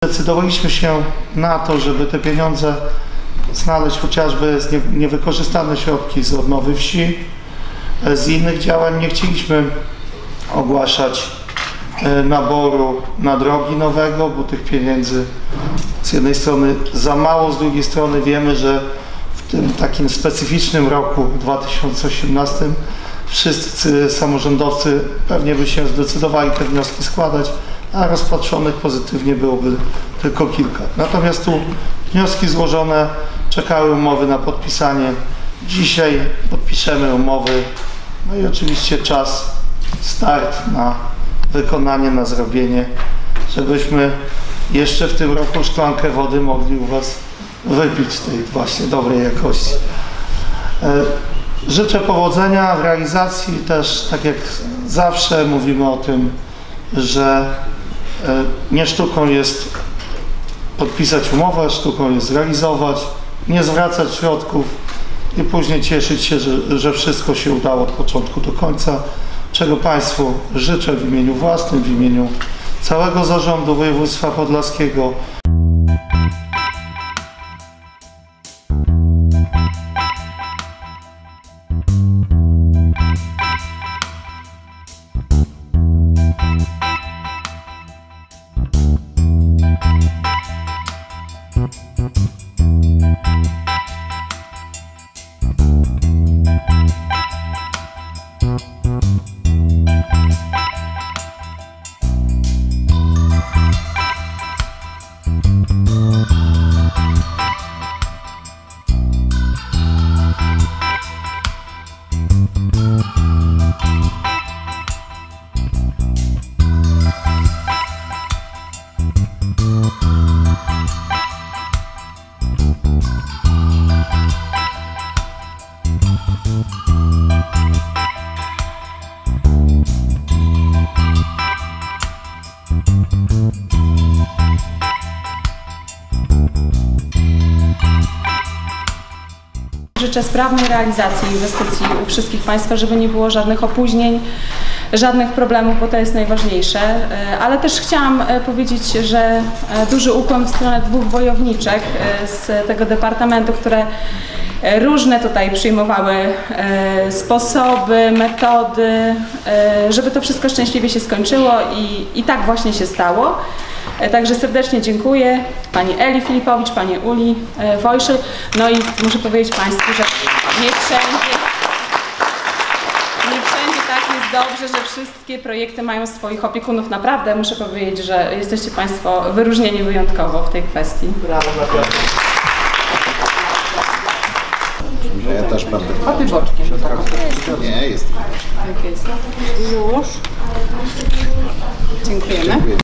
Zdecydowaliśmy się na to, żeby te pieniądze znaleźć chociażby z niewykorzystane środki z odnowy wsi. Z innych działań nie chcieliśmy ogłaszać naboru na drogi nowego, bo tych pieniędzy z jednej strony za mało, z drugiej strony wiemy, że w tym takim specyficznym roku 2018 wszyscy samorządowcy pewnie by się zdecydowali te wnioski składać, a rozpatrzonych pozytywnie byłoby tylko kilka. Natomiast tu wnioski złożone, czekały umowy na podpisanie. Dzisiaj podpiszemy umowy, no i oczywiście czas, start na wykonanie, na zrobienie, żebyśmy jeszcze w tym roku szklankę wody mogli u Was wypić tej właśnie dobrej jakości. Życzę powodzenia w realizacji. Też, tak jak zawsze mówimy o tym, że nie sztuką jest podpisać umowę, sztuką jest zrealizować, nie zwracać środków i później cieszyć się, że wszystko się udało od początku do końca, czego Państwu życzę w imieniu własnym, w imieniu całego zarządu województwa podlaskiego. Życzę sprawnej realizacji inwestycji u wszystkich Państwa, żeby nie było żadnych opóźnień, żadnych problemów, bo to jest najważniejsze. Ale też chciałam powiedzieć, że duży ukłon w stronę dwóch wojowniczek z tego departamentu, które różne tutaj przyjmowały sposoby, metody, żeby to wszystko szczęśliwie się skończyło i tak właśnie się stało. Także serdecznie dziękuję Pani Eli Filipowicz, Pani Uli Wojszyl. No i muszę powiedzieć Państwu, że nie wszędzie tak jest dobrze, że wszystkie projekty mają swoich opiekunów. Naprawdę muszę powiedzieć, że jesteście Państwo wyróżnieni wyjątkowo w tej kwestii. Brawo, naprawdę. Ja też będę. A Ty boczkiem. Nie, jest. Tak jest. Już. Dziękujemy.